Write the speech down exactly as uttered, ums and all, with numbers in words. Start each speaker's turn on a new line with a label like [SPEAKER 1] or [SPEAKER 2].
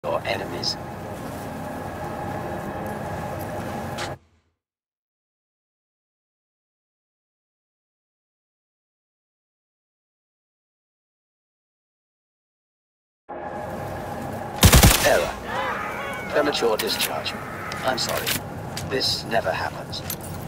[SPEAKER 1] Your enemies. Error. Premature discharge. I'm sorry. This never happens.